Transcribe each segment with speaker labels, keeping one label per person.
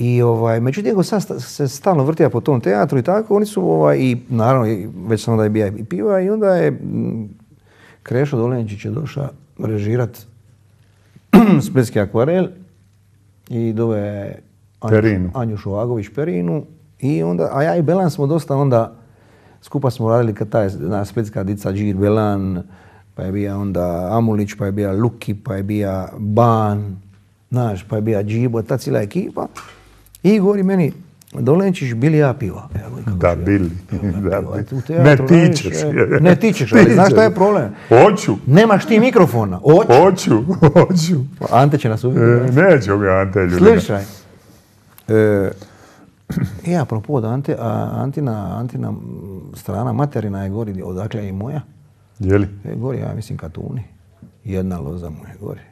Speaker 1: I međutim, sad se stalno vrtija po tom teatru i tako, oni su, i naravno, već sam onda je bija i piva i onda je Krešo Dolenčić je došao režirat Splitski akvarel i dove Anju Šovagović Perinu i onda, a ja i Belan smo dosta onda, skupa smo radili kad taj splitska dica Džir Belan, pa je bija onda Amulić, pa je bija Luki, pa je bija Ban, znaš, pa je bija Džibo, ta cijela ekipa. I govori meni, Dolenčić, bili ja piva.
Speaker 2: Da, bili. Ne tičeš.
Speaker 1: Ne tičeš, ali znaš šta je problem?
Speaker 2: Hoću.
Speaker 1: Nemaš ti mikrofona.
Speaker 2: Hoću.
Speaker 1: Ante će nas ubiti.
Speaker 2: Neću mi Ante ljudi.
Speaker 1: Slušaj. Apropo da Antina strana materina je gori, odakle je i moja.
Speaker 2: Je li?
Speaker 1: Gori, ja mislim Katuni. Jedna loza mu je gori.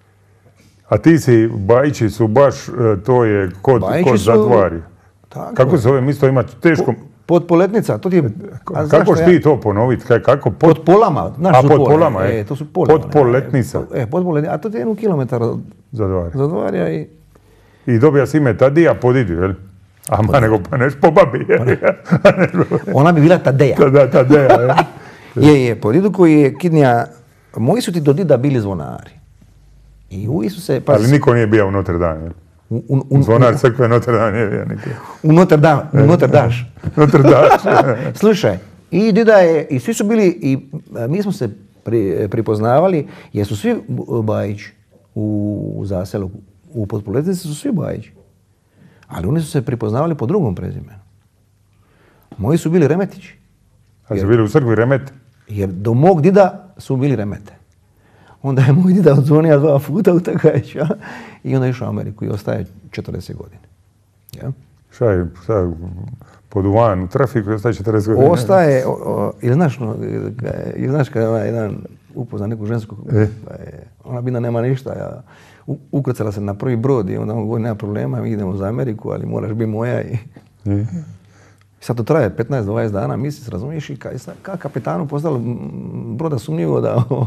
Speaker 2: A ti si, Bajići su baš, to je kod Zadvarja. Kako se zove mjesto, ima teško...
Speaker 1: Podpoletnica, to ti je...
Speaker 2: Kako ćeš ti to ponoviti? Kako?
Speaker 1: Pod polama.
Speaker 2: A pod polama,
Speaker 1: to su polama.
Speaker 2: Podpoletnica.
Speaker 1: Podpoletnica, a to ti je 1 kilometar od Zadvarja i...
Speaker 2: I dobija si ime Tadija, podiđu, jel? Ama nego pa neš po babi.
Speaker 1: Ona bi bila Tadeja.
Speaker 2: Da, Tadeja,
Speaker 1: je. Po didu koji je kidnija... Moji su ti do dida bili zvonari. I uvi su se...
Speaker 2: Ali niko nije bio u Notre Dame, jel? Zvonar crkve Notre Dame nije bio niko.
Speaker 1: U Notre Dame.
Speaker 2: Notre Dame.
Speaker 1: Slušaj, i dida je... I svi su bili... I mi smo se pripoznavali jer su svi Bajići u Zaselu. U Podpoletnici su svi Bajići. Ali oni su se pripoznavali po drugom prezimenu. Moji su bili Remetići.
Speaker 2: A su bili u crkvi Remete?
Speaker 1: Jer do mog dida su bili Remete. Onda je moj dida odzvonio 2 puta u Takajića i onda je išao u Ameriku i ostaje 40 godina. Ja?
Speaker 2: Šta je poduvan u trafiku i ostaje 40 godina?
Speaker 1: Ostaje, ili znaš kada je jedan upozna neku žensku, ona bina nema ništa, ukrcala se na prvi brod i onda on govori nema problema, mi idemo za Ameriku, ali moraš biti moja i sad to traje 15-20 dana, misliš, razumiješ, i kao kapitanu postalo broda sumnjivo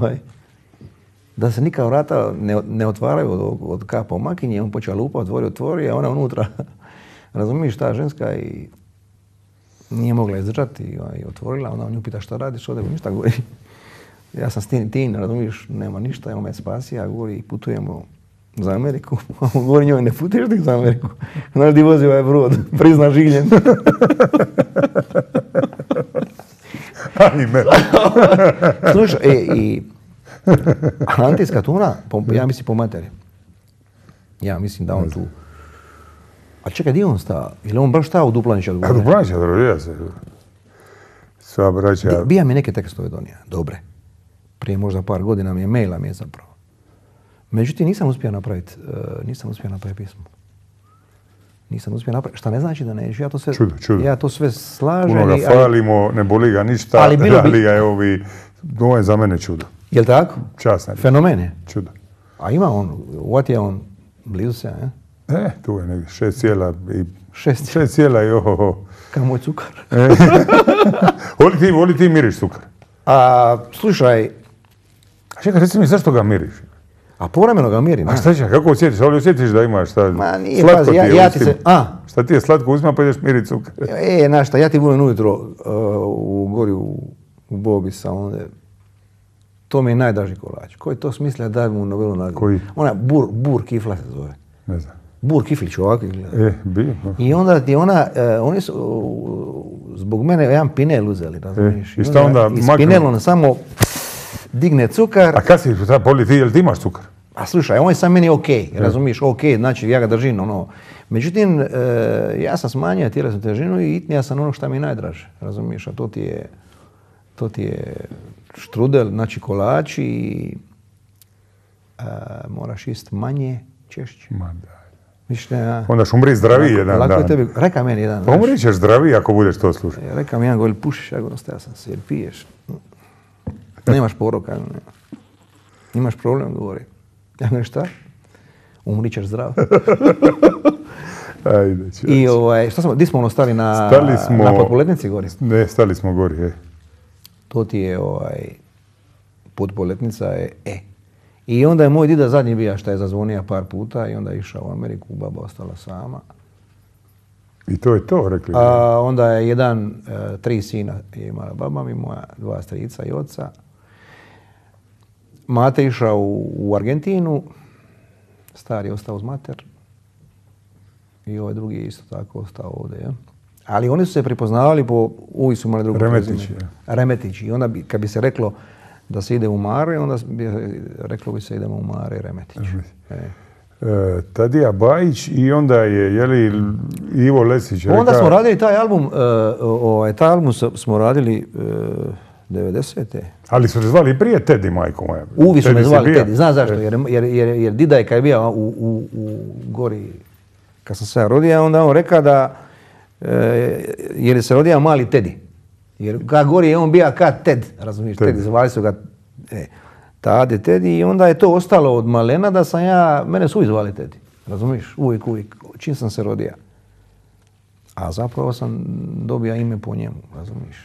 Speaker 1: da se nikad vrata ne otvaraju od kapa omakinje, on počeo lupa, otvori, a ona unutra, razumiješ, ta ženska i nije mogla izdržati i otvorila, onda on nju pita šta radiš, ovdje ništa, govori, ja sam s tim, razumiješ, nema ništa, on me spasi, a govori, putujemo za Ameriku, a on govori njoj, ne putuješ ti za Ameriku, znaš di vozi ovaj brod, prizna žiljen.
Speaker 2: Ajme.
Speaker 1: Slušaj, i Ante iz Katuna, ja mislim po materi. Ja mislim da on tu... A čekaj, di on stao? Ili on baš stao u Duplanića?
Speaker 2: A Duplanića, rodija se. Sva braća...
Speaker 1: Bija mi neke tekstove donija, dobre. Prije možda par godina mi je maila mi je zapravo. Međutim, nisam uspio napraviti pismo. Nisam uspio napraviti, šta ne znači da neću,
Speaker 2: Čudo.
Speaker 1: Ja to sve slažem.
Speaker 2: Puno ga falimo, ne boli ga ništa, ali ga je ovo je za mene čudo.
Speaker 1: Jel' tako?
Speaker 2: Časna.
Speaker 1: Fenomen je.
Speaker 2: Čudo.
Speaker 1: A ima on, what je on, blizu se, ne?
Speaker 2: Tu je negdje, 6 cijela i ohoho.
Speaker 1: Kao moj cukar.
Speaker 2: Voli ti miriš cukar?
Speaker 1: Slušaj.
Speaker 2: A čekaj, reci mi zašto ga miriš?
Speaker 1: A povremeno ga mirim.
Speaker 2: A šta će, kako osjetiš? Ali osjetiš da imaš šta?
Speaker 1: Ma nije, pazi, ja ti se...
Speaker 2: Šta ti je slatko uzima pa ideš miriti cukar?
Speaker 1: Znaš šta, ja ti budem ujutro gori u Bobisa, onda... To mi je najdraži kolač. Koji to smisla da mu novelu nagradu?
Speaker 2: Koji?
Speaker 1: Ona, bur kifla se zove.
Speaker 2: Ne znam.
Speaker 1: Bur kiflić ovako izgleda.
Speaker 2: Bio.
Speaker 1: I onda ti oni su zbog mene jedan pinel uzeli, razumiješ?
Speaker 2: I šta onda
Speaker 1: iz pinelom samo digne cukar.
Speaker 2: A kad si poli ti, jel ti imaš cukar?
Speaker 1: A slušaj, on je sam meni okej, razumiješ, okej, znači ja ga držim, Međutim, ja sam smanjio tjelesnu težinu i itnija sam ono što mi je najdraže, razumiješ, a to ti je štrudel, znači kolač i moraš ist manje, češće.
Speaker 2: Onda ću umri zdraviji jedan dan.
Speaker 1: Reka meni jedan.
Speaker 2: Pa umri ćeš zdraviji ako budeš to slušati.
Speaker 1: Reka mi jedan govori, pušiš, ja govorim, ja sam se, jer piješ. Nemaš poroka, imaš problem, govori. Ja govorim, šta? Umri ćeš zdrav.
Speaker 2: Ajde,
Speaker 1: I šta smo, di smo stali na Podpoletnici gori?
Speaker 2: Ne, stali smo gori,
Speaker 1: To ti je Podpoletnica je I onda je moj dida zadnji bija šta je zazvonija par puta i onda je išao u Ameriku, baba ostala sama.
Speaker 2: I to je to, rekli.
Speaker 1: Onda je 3 sina je imala baba mi, moja 2 strica i oca. Mate išao u Argentinu, stari je ostao uz mater i ovaj drugi je isto tako ostao ovdje. Ja? Ali oni su se prepoznavali uvijek su imali drugo prezime. Remetići. I onda kad bi se reklo da se ide u Mare, onda bi reklo bi se idemo u Mare i Remetić.
Speaker 2: Tadija Bajić i onda je Ivo Lesić rekao...
Speaker 1: Onda smo radili taj album smo radili 90.
Speaker 2: Ali su te zvali prije Teddy, majko moja.
Speaker 1: Uvijek su me zvali Teddy, znaš zašto? Jer Dida je kad je bio u Gori, kad sam se ja rodio, onda on rekao da jer se rodio mali Teddy. Jer kad Gori je on bio kad Ted, razumiješ, Teddy, zvali su ga Tade Teddy i onda je to ostalo od malena da sam mene su uvijek zvali Teddy, razumiješ, uvijek, čim sam se rodio. A zapravo sam dobio ime po njemu, razumiješ.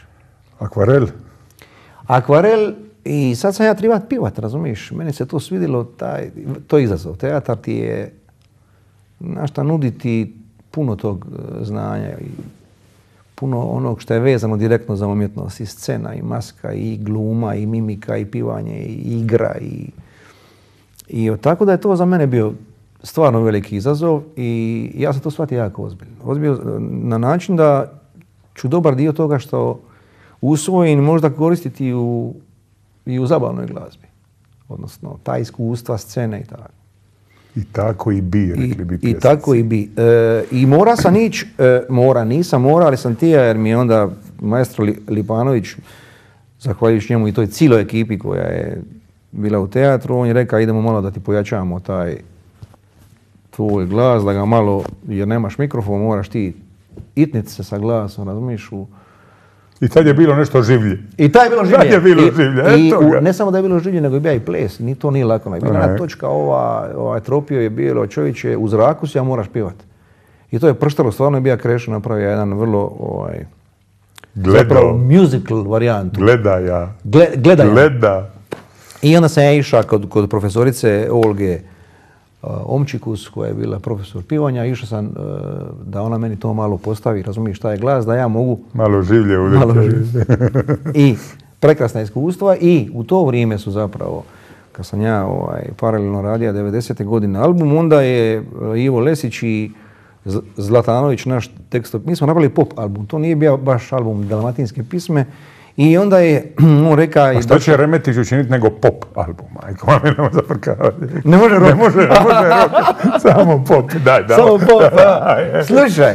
Speaker 1: Akvarel i sad sam ja treba pivat, razumiješ, meni se to svidjelo, to je izazov. Teatar ti je, znaš šta, nuditi puno tog znanja i puno onog što je vezano direktno za umjetnost, i scena, i maska, i gluma, i mimika, i pivanje, i igra. I tako da je to za mene bio stvarno veliki izazov i ja sam to shvatio jako ozbiljno. Na način da ću dobar dio toga što usvojim možda koristiti i u zabavnoj glazbi. Odnosno, ta iskustva, scene i tako.
Speaker 2: I tako i bi, rekli bi pjesnici.
Speaker 1: I tako i bi. I mora sam ići, nisam mora, ali sam tija jer mi je onda maestro Lipanović, zahvaljujući njemu i toj cijeloj ekipi koja je bila u teatru, on je rekao idemo malo da ti pojačamo taj tvoj glas, da ga malo, jer nemaš mikrofon, moraš ti itniti se sa glasom, razumiješ,
Speaker 2: I tad je bilo nešto življe.
Speaker 1: I tad je bilo življe.
Speaker 2: Tad je bilo življe.
Speaker 1: Ne samo da je bilo življe, nego je bio i ples. To nije lako. Bila točka tropio je bilo, čovječe, u zraku si, a moraš pivati. I to je prštalo, stvarno je bio Krešo napravio jedan vrlo zapravo musical varijantu.
Speaker 2: Gleda.
Speaker 1: I onda sam ja išao kod profesorice Olge Omčikus, koja je bila profesor pivanja, išao sam da ona meni to malo postavi, razumiješ šta je glas, da ja mogu...
Speaker 2: Malo življe uvijek.
Speaker 1: I prekrasna iskustva i u to vrijeme su zapravo, kad sam ja paralelno radio 90. godine album, onda je Ivo Lesić i Zlatanović naš tekstop, mi smo napravili pop album, to nije bio baš album dalmatinske pisme. I onda je on rekao...
Speaker 2: A što će Remetić učiniti nego pop album? Ajko, mami, nemo zaprkavati.
Speaker 1: Ne može rock.
Speaker 2: Ne može rock. Samo pop, daj.
Speaker 1: Samo pop, slušaj.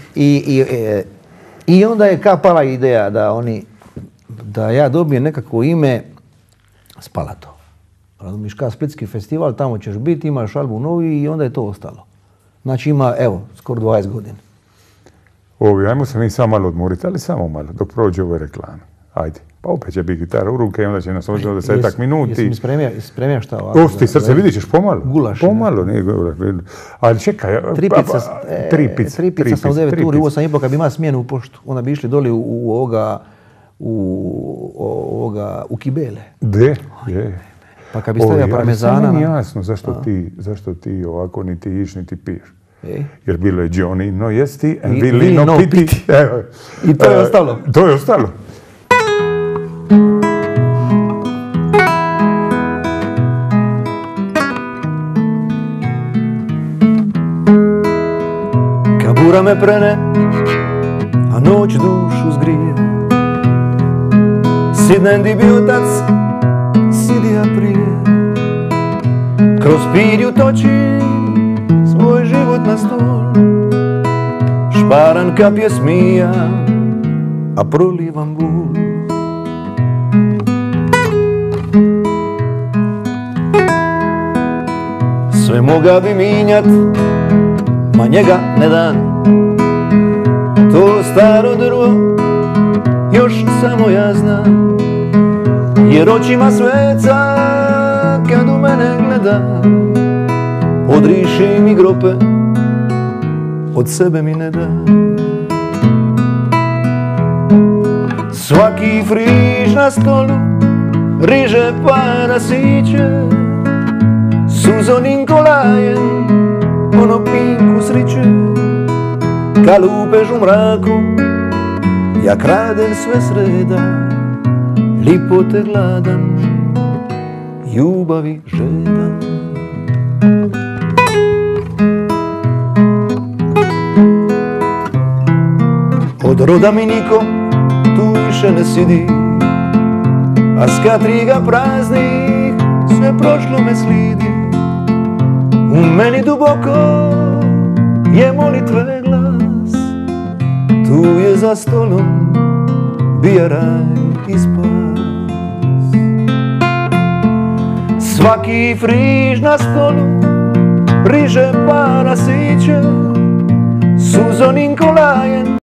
Speaker 1: I onda je kapala ideja da ja dobijem nekako ime Spalato. Razumiješ, kao Splitski festival, tamo ćeš biti, imaš album novi i onda je to ostalo. Znači ima, evo, skoro 20 godina.
Speaker 2: Ajmo se mi samo malo odmoriti, ali samo malo, dok prođe ove reklame. Ajde, pa opet će biti gitara u ruke i onda će nas ovdje 10 minuti.
Speaker 1: Jesi mi spremio šta ovako?
Speaker 2: Ti srce, vidit ćeš pomalo.
Speaker 1: Gulaš.
Speaker 2: Pomalo, nije ali čekaj.
Speaker 1: Tri pice sam u 9 uri, ovo sam imao kad bi imao smjenu u poštu. Onda bi išli doli u Kibele.
Speaker 2: De.
Speaker 1: Pa kad bi stavio parmezana...
Speaker 2: Ali nije jasno zašto ti ovako niti iš, niti piješ. Jer bilo je Johnny, no jesti, and Willy, no piti.
Speaker 1: I to je ostalo.
Speaker 2: To je ostalo.
Speaker 1: Kabura me prene, a noć dušu zgrije. Sidnem di bi otac, sidija prije. Kroz pirju točim svoj život na stol. Šparan ka pjesmija, a prolivam bol. Sve moga bi minjat, ma njega ne dan. To staro drvo još samo ja znam. Jer očima sveca kad u mene gleda. Odriše mi grope, od sebe mi ne da. Svaki friž na stolu riže pa nasiće. Suzo Nikolajem ono pinku sriće. Kad lupež u mraku, ja kradem sve sreda, lipote gladan, ljubavi žedan. Od roda mi niko tu više ne sidi, a s katriga praznih sve prošlo me slidi. U meni duboko je molitve glas, tu je za stolom bija raj i spas. Svaki friž na stolu riže para sića, suzonim kolajem